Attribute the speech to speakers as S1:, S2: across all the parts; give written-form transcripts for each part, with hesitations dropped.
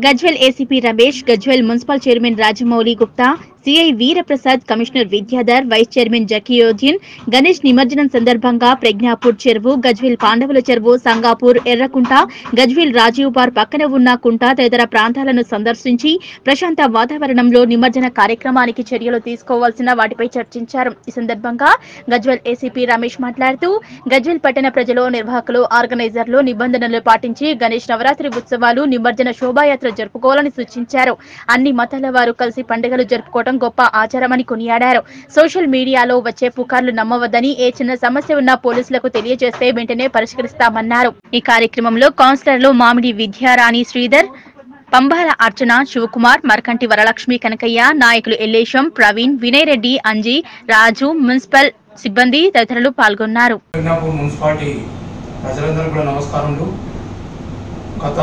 S1: Gajwel ACP Ramesh, Gajwel municipal chairman Rajamouli Gupta, CI Veeraprasad, commissioner Vidyadhar, vice chairman Zakiuddin Ganesh నిమజ్జనం సందర్భంగా ప్రజ్ఞాపూర్ చెరువు, గజ్వేల్ పాండవుల చెరువు, సంగాపూర్, ఎర్రకుంట, గజ్వేల్ రాజీవ్ బార్ పక్కన ఉన్న కుంట తదితర ప్రాంతాలను సందర్శించి ప్రశాంత వాతావరణంలో నిమజ్జన కార్యక్రమానికి చర్యలు తీసుకోవాల్సిన వాటిపై చర్చించారు. ఈ సందర్భంగా గజ్వేల్ ఏసీపీ రమేష్ మాట్లాడుతూ గజ్వేల్ పట్టణ ప్రజలు, నిర్వాహకులు, ఆర్గనైజర్లు నిబంధనలు పాటించి గణేష్ నవరాత్రి ఉత్సవాలు, నిమజ్జన శోభాయాత్ర జరుపుకోవాలని సూచించారు. అన్ని మతాల వారు కలిసి పండుగలు జరుపుకోవడం గొప్ప ఆచారమని కొనియాడారు. సోషల్ మీడియాలో వచ్చే పుకార్లు నమ్మవద్దని, ఏ చిన్న సమస్య ఉన్నా పోలీసులకు తెలియజేస్తే వెంటనే పరిష్కరిస్తామన్నారు. ఈ కార్యక్రమంలో కౌన్సిలర్లు మామిడి విద్యారాణి శ్రీధర్, పంబాల అర్చన, శివకుమార్, మర్కంటి వరలక్ష్మి కనకయ్య, నాయకులు ఎల్లేశం, ప్రవీణ్, వినయ్ రెడ్డి, అంజీ, రాజు, మున్సిపల్ సిబ్బంది తదితరులు పాల్గొన్నారు.
S2: మున్సిపాలిటీ ప్రజలందరూ కూడా నమస్కారములు. గత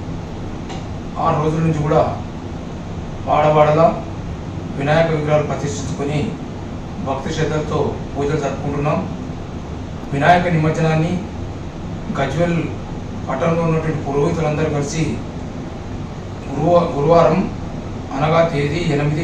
S2: 6 రోజుల నుంచి కూడా వాడవాడలా వినాయక విగ్రహాలు ప్రతిష్ఠించుకొని భక్తి శ్రద్ధలతో పూజలు జరుపుకుంటున్నాం. వినాయక నిమజ్జనాన్ని గజ్వేల్ పట్టణంలో ఉన్నటువంటి పురోహితులందరూ కలిసి గురువారం అనగా తేదీ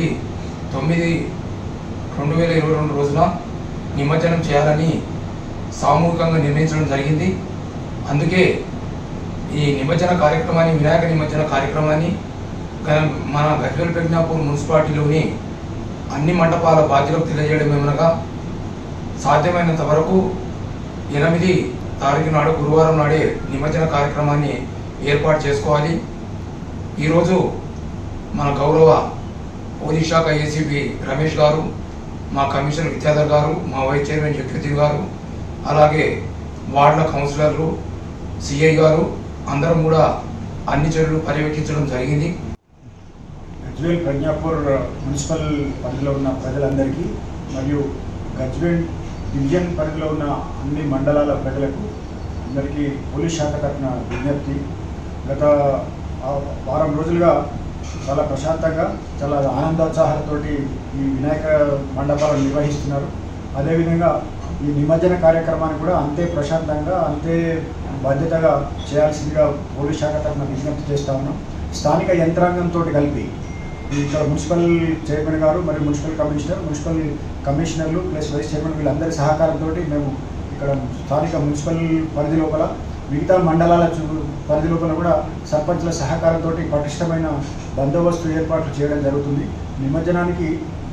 S2: 8/9/2022 రోజున నిమజ్జనం చేయాలని సామూహికంగా నిర్ణయించడం జరిగింది. అందుకే ఈ నిమజ్జన కార్యక్రమాన్ని, వినాయక నిమజ్జన కార్యక్రమాన్ని మన గజ్వేల్ ప్రజ్ఞాపూర్ మున్సిపాలిటీలోని అన్ని మండపాల బాధ్యులకు తెలియజేయడం ఏమనగా సాధ్యమైనంత వరకు 8 తారీఖు నాడు గురువారం నాడే నిమజ్జన కార్యక్రమాన్ని ఏర్పాటు చేసుకోవాలి. ఈరోజు మన గౌరవ పోలీస్ శాఖ ఏసీపీ రమేష్ గారు, మా కమిషనర్ విద్యాధర్ గారు, మా వైస్ చైర్మన్ జకీయోద్దీన్ గారు, అలాగే వార్డుల కౌన్సిలర్లు, సిఐ గారు అందరం కూడా అన్ని చర్యలు పర్యవేక్షించడం జరిగింది.
S3: గజ్వేల్ ప్రజ్ఞాపూర్ మున్సిపల్ పరిధిలో ఉన్న ప్రజలందరికీ మరియు గజ్వేల్ డివిజన్ పరిధిలో ఉన్న అన్ని మండలాల ప్రజలకు అందరికీ పోలీస్ శాఖ తరఫున విజ్ఞప్తి. గత వారం రోజులుగా చాలా ప్రశాంతంగా, చాలా ఆనందోత్సాహాలతో ఈ వినాయక మండపాలను నిర్వహిస్తున్నారు. అదేవిధంగా ఈ నిమజ్జన కార్యక్రమాన్ని కూడా అంతే ప్రశాంతంగా, అంతే బాధ్యతగా చేయాల్సిందిగా పోలీస్ శాఖ తరఫున విజ్ఞప్తి చేస్తా ఉన్నాం. స్థానిక యంత్రాంగంతో కలిపి ఇక్కడ మున్సిపల్ చైర్మన్ గారు మరియు మున్సిపల్ కమిషనర్లు ప్లస్ వైస్ చైర్మన్ వీళ్ళందరి సహకారంతో మేము ఇక్కడ స్థానిక మున్సిపల్ పరిధి లోపల, మిగతా మండలాల పరిధి లోపల కూడా సర్పంచ్ల సహకారంతో పటిష్టమైన బందోబస్తు ఏర్పాట్లు చేయడం జరుగుతుంది. నిమజ్జనానికి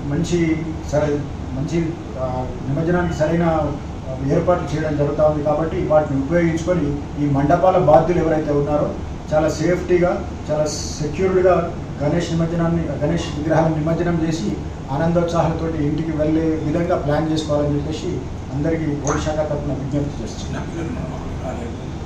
S3: సరైన ఏర్పాట్లు చేయడం జరుగుతూ ఉంది. కాబట్టి వాటిని ఉపయోగించుకొని ఈ మండపాల బాధ్యులు ఎవరైతే ఉన్నారో చాలా సేఫ్టీగా, చాలా సెక్యూర్డ్గా గణేష్ విగ్రహాలను నిమజ్జనం చేసి ఆనందోత్సాహాలతో ఇంటికి వెళ్ళే విధంగా ప్లాన్ చేసుకోవాలని చెప్పేసి అందరికీ పోలీస్ శాఖ తరఫున విజ్ఞప్తి చేస్తున్నాం.